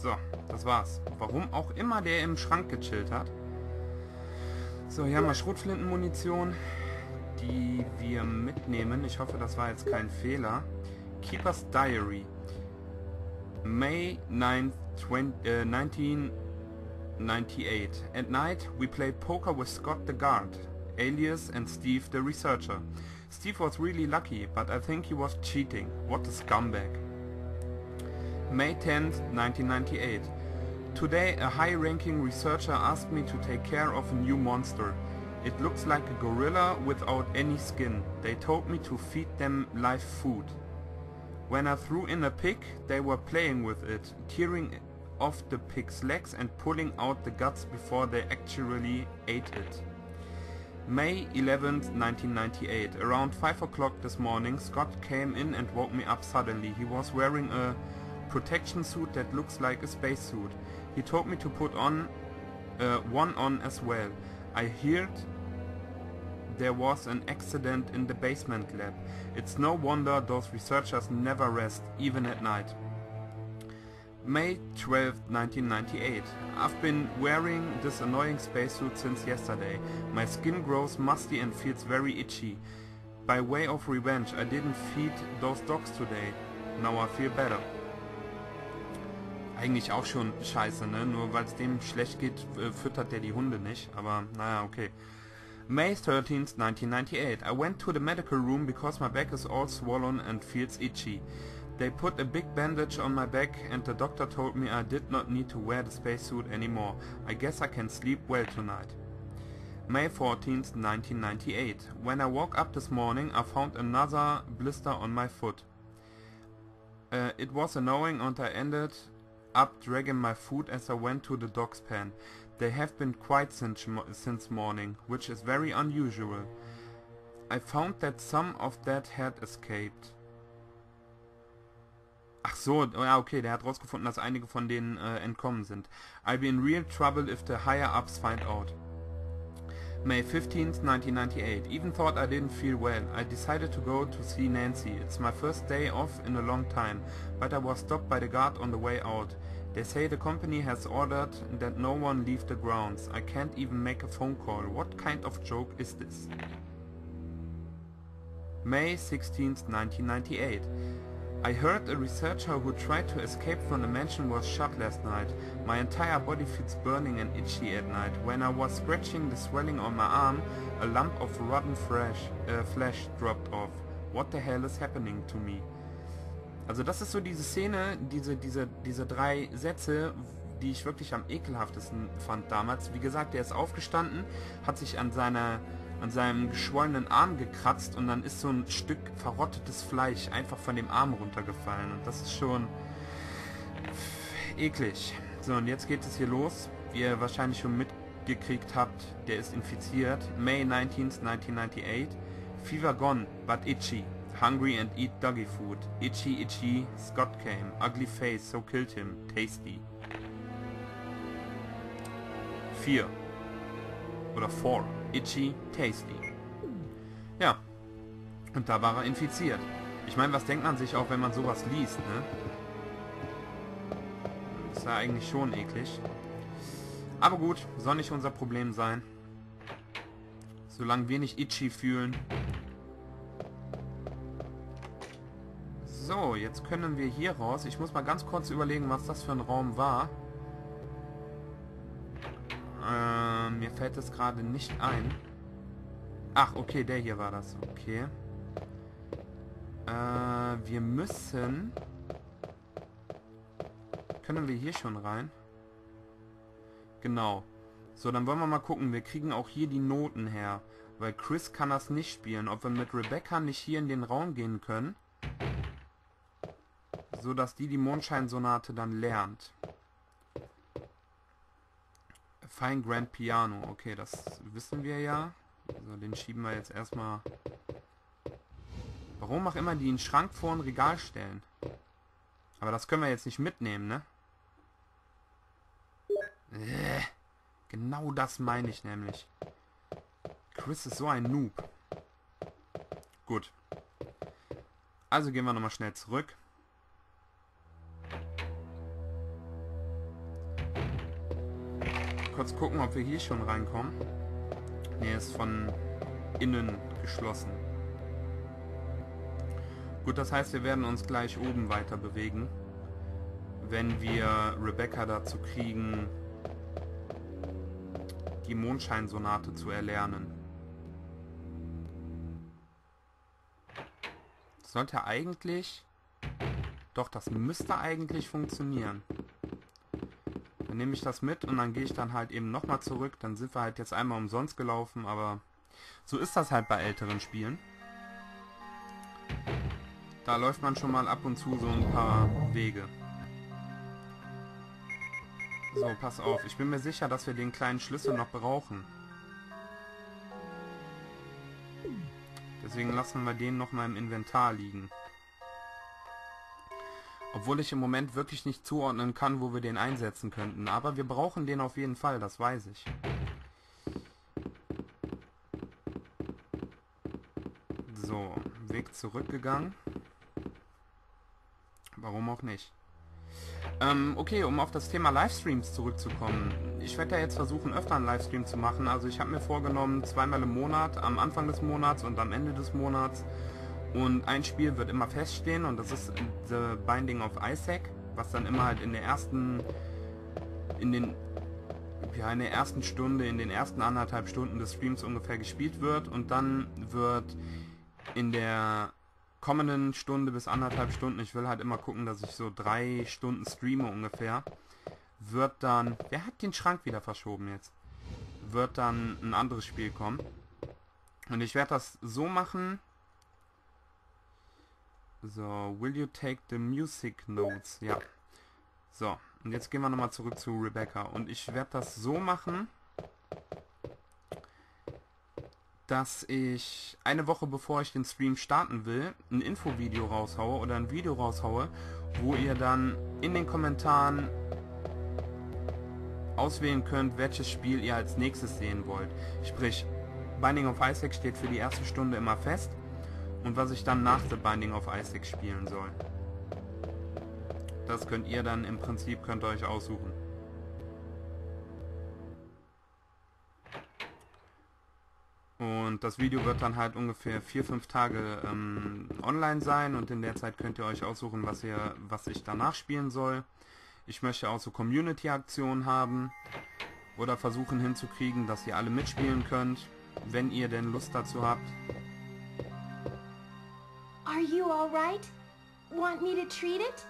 So, das war's. Warum auch immer der im Schrank gechillt hat. So, hier haben wir Schrotflintenmunition, die wir mitnehmen. Ich hoffe, das war jetzt kein Fehler. Keeper's Diary. May 9th, 1998. At night, we played poker with Scott the guard, alias, and Steve the researcher. Steve was really lucky, but I think he was cheating. What a scumbag. May 10th, 1998. Today, a high-ranking researcher asked me to take care of a new monster. It looks like a gorilla without any skin. They told me to feed them live food. When I threw in a pig, they were playing with it, tearing off the pig's legs and pulling out the guts before they actually ate it. May 11th, 1998. Around 5 o'clock this morning, Scott came in and woke me up suddenly. He was wearing a protection suit that looks like a spacesuit. He told me to put on one on as well. I heard there was an accident in the basement lab. It's no wonder those researchers never rest, even at night. May 12th, 1998. I've been wearing this annoying spacesuit since yesterday. My skin grows musty and feels very itchy. By way of revenge, I didn't feed those dogs today. Now I feel better. Eigentlich auch schon scheiße, ne? Nur weil es dem schlecht geht, füttert der die Hunde nicht. Aber naja, okay. May 13th, 1998. I went to the medical room because my back is all swollen and feels itchy. They put a big bandage on my back and the doctor told me I did not need to wear the spacesuit anymore. I guess I can sleep well tonight. May 14th, 1998. When I woke up this morning, I found another blister on my foot. It was annoying and I ended up dragging my foot as I went to the dog's pen. They have been quiet since morning, which is very unusual. I found that some of that had escaped. Ach so, ja okay, der hat rausgefunden, dass einige von denen entkommen sind. I'll be in real trouble if the higher-ups find out. May 15th, 1998. Even thought I didn't feel well. I decided to go to see Nancy. It's my first day off in a long time, but I was stopped by the guard on the way out. They say the company has ordered that no one leave the grounds. I can't even make a phone call. What kind of joke is this? May 16th, 1998. I heard a researcher who tried to escape from the mansion was shot last night. My entire body feels burning and itchy at night. When I was scratching the swelling on my arm, a lump of rotten flesh dropped off. What the hell is happening to me? Also das ist so diese Szene, diese drei Sätze, die ich wirklich am ekelhaftesten fand damals. Wie gesagt, der ist aufgestanden, hat sich an seinem geschwollenen Arm gekratzt und dann ist so ein Stück verrottetes Fleisch einfach von dem Arm runtergefallen. Und das ist schon eklig. So, und jetzt geht es hier los. Wie ihr wahrscheinlich schon mitgekriegt habt, der ist infiziert. May 19th, 1998. Fever gone, but itchy. Hungry and eat doggy food. Itchy, itchy, Scott came. Ugly face, so killed him. Tasty. 4. Oder 4. Itchy, tasty. Ja. Und da war er infiziert. Ich meine, was denkt man sich auch, wenn man sowas liest, ne? Ist ja eigentlich schon eklig. Aber gut, soll nicht unser Problem sein. Solange wir nicht itchy fühlen. So, jetzt können wir hier raus. Ich muss mal ganz kurz überlegen, was das für ein Raum war. Mir fällt es gerade nicht ein. Ach, okay, der hier war das. Okay. Wir müssen... Können wir hier schon rein? Genau. So, dann wollen wir mal gucken. Wir kriegen auch hier die Noten her. Weil Chris kann das nicht spielen. Ob wir mit Rebecca nicht hier in den Raum gehen können. So, dass die Mondscheinsonate dann lernt. Fine Grand Piano. Okay, das wissen wir ja. Also den schieben wir jetzt erstmal... Warum auch immer die einen Schrank vor ein Regal stellen. Aber das können wir jetzt nicht mitnehmen, ne? Genau das meine ich nämlich. Chris ist so ein Noob. Gut. Also gehen wir nochmal schnell zurück. kurz gucken, ob wir hier schon reinkommen. Ne, ist von innen geschlossen. Gut, das heißt, wir werden uns gleich oben weiter bewegen, wenn wir Rebecca dazu kriegen, die Mondscheinsonate zu erlernen. Das sollte eigentlich... Doch, das müsste eigentlich funktionieren. Dann nehme ich das mit und dann gehe ich dann halt eben nochmal zurück. Dann sind wir halt jetzt einmal umsonst gelaufen, aber so ist das halt bei älteren Spielen. Da läuft man schon mal ab und zu so ein paar Wege. So, pass auf. Ich bin mir sicher, dass wir den kleinen Schlüssel noch brauchen. Deswegen lassen wir den nochmal im Inventar liegen. Obwohl ich im Moment wirklich nicht zuordnen kann, wo wir den einsetzen könnten. Aber wir brauchen den auf jeden Fall, das weiß ich. So, Weg zurückgegangen. Warum auch nicht. Okay, um auf das Thema Livestreams zurückzukommen. Ich werde ja jetzt versuchen, öfter einen Livestream zu machen. Also ich habe mir vorgenommen, zweimal im Monat, am Anfang des Monats und am Ende des Monats. Und ein Spiel wird immer feststehen und das ist The Binding of Isaac, was dann immer halt in der ersten Stunde, in den ersten 1,5 Stunden des Streams ungefähr gespielt wird und dann wird in der kommenden Stunde bis 1,5 Stunden, ich will halt immer gucken, dass ich so 3 Stunden streame ungefähr, wird dann, wer hat den Schrank wieder verschoben jetzt? Wird dann ein anderes Spiel kommen. Und ich werde das so machen. So, will you take the music notes? Ja. So, und jetzt gehen wir nochmal zurück zu Rebecca. Und ich werde das so machen, dass ich eine Woche bevor ich den Stream starten will, ein Infovideo raushaue oder ein Video raushaue, wo ihr dann in den Kommentaren auswählen könnt, welches Spiel ihr als nächstes sehen wollt. Sprich, Binding of Isaac steht für die erste Stunde immer fest und was ich dann nach The Binding of Isaac spielen soll. Das könnt ihr dann im Prinzip, könnt ihr euch aussuchen. Und das Video wird dann halt ungefähr 4-5 Tage online sein und in der Zeit könnt ihr euch aussuchen, was ich danach spielen soll. Ich möchte auch so Community-Aktionen haben oder versuchen hinzukriegen, dass ihr alle mitspielen könnt, wenn ihr denn Lust dazu habt. Are you all right? Want me to treat it?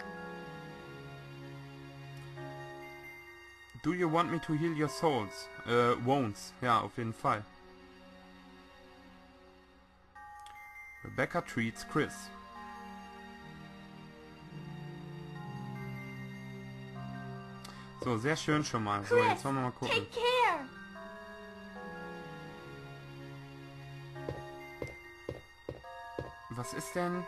Do you want me to heal your souls? Wounds. Ja, auf jeden Fall. Rebecca treats Chris. So, sehr schön schon mal. So, jetzt wollen wir mal gucken. Take care. Was ist denn?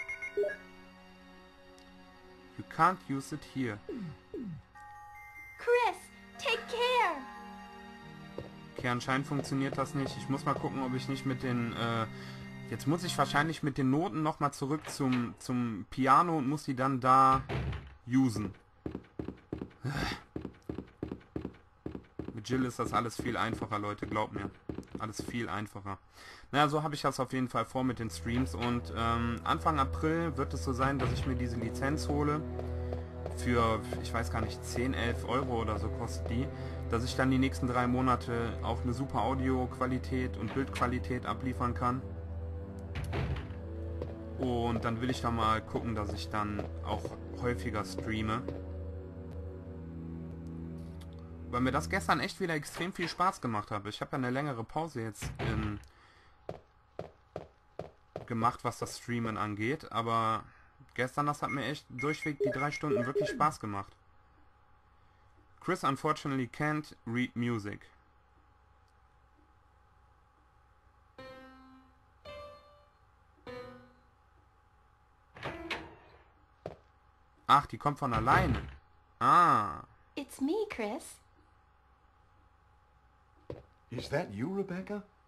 You can't use it here. Chris, take care. Okay, anscheinend funktioniert das nicht. Ich muss mal gucken, ob ich nicht mit den... jetzt muss ich wahrscheinlich mit den Noten nochmal zurück zum Piano und muss die dann da usen. Mit Jill ist das alles viel einfacher, Leute, glaubt mir. Alles viel einfacher. Naja, so habe ich das auf jeden Fall vor mit den Streams und Anfang April wird es so sein, dass ich mir diese Lizenz hole. Für, ich weiß gar nicht, 10, 11 Euro oder so kostet die. Dass ich dann die nächsten 3 Monate auch eine super Audioqualität und Bildqualität abliefern kann. Und dann will ich da mal gucken, dass ich dann auch häufiger streame. Weil mir das gestern echt wieder extrem viel Spaß gemacht hat. Ich habe ja eine längere Pause jetzt gemacht, was das Streamen angeht. Aber gestern, das hat mir echt durchweg die 3 Stunden wirklich Spaß gemacht. Chris unfortunately can't read music. Ach, die kommt von alleine. Ah. It's me, Chris. Is that you, Rebecca?